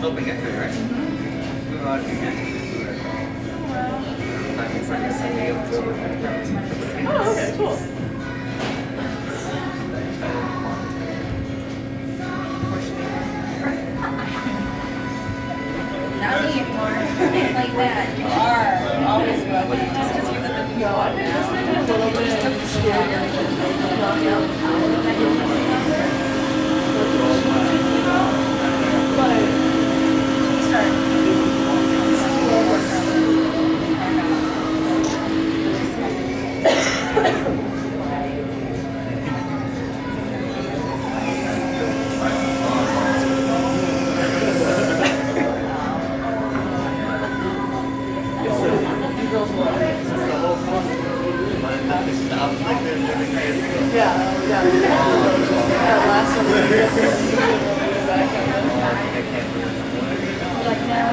open yesterday, right? We were out to get Oh, okay, cool. Not me anymore. Like that. You are always going. Just because you live in New York now. A little bit scarier. But Start. yeah. That last one. Like now.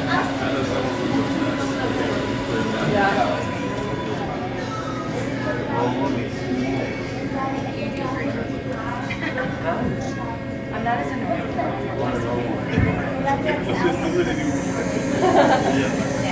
Yeah. I'm not as annoying. Yeah.